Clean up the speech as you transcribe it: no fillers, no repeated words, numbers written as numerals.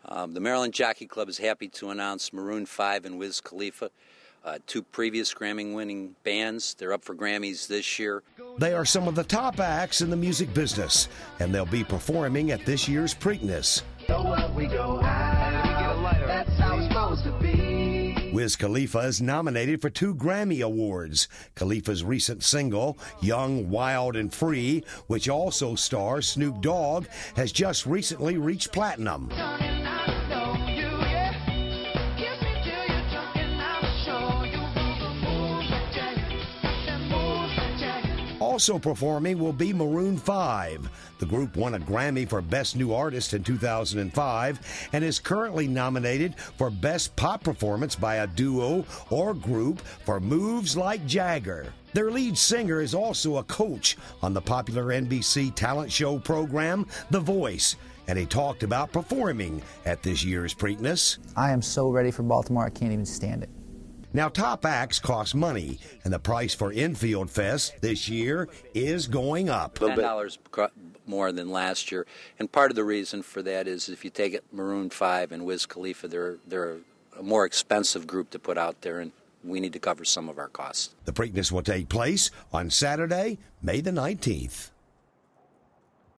The Maryland Jockey Club is happy to announce Maroon 5 and Wiz Khalifa, two previous Grammy-winning bands. They're up for Grammys this year. They are some of the top acts in the music business, and they'll be performing at this year's Preakness. That's how it's supposed to be. Wiz Khalifa is nominated for 2 Grammy Awards. Khalifa's recent single, Young, Wild, and Free, which also stars Snoop Dogg, has just recently reached platinum. Also performing will be Maroon 5. The group won a Grammy for Best New Artist in 2005 and is currently nominated for Best Pop Performance by a Duo or Group for Moves Like Jagger. Their lead singer is also a coach on the popular NBC talent show program, The Voice, and he talked about performing at this year's Preakness. I am so ready for Baltimore, I can't even stand it. Now, top acts cost money, and the price for InfieldFest this year is going up. $10 more than last year, and part of the reason for that is if you take it Maroon 5 and Wiz Khalifa, they're a more expensive group to put out there, and we need to cover some of our costs. The Preakness will take place on Saturday, May the 19th.